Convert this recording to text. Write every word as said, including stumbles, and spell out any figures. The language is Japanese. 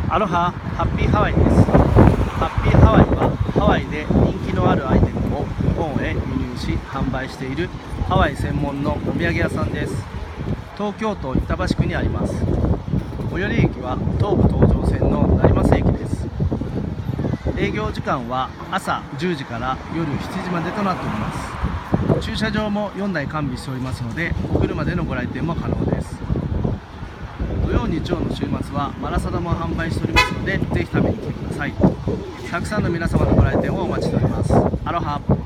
アロハ、ハッピーハワイです。ハッピーハワイはハワイで人気のあるアイテムを日本へ輸入し販売しているハワイ専門のお土産屋さんです。東京都板橋区にあります。最寄り駅は東武東上線の成増駅です。営業時間は朝じゅうじから夜しちじまでとなっております。駐車場もよんだい完備しておりますので、お車でのご来店も可能です。土曜日曜の週末はマラサダも販売しておりますので、ぜひ食べに来てください。たくさんの皆様のご来店をお待ちしております。アロハ。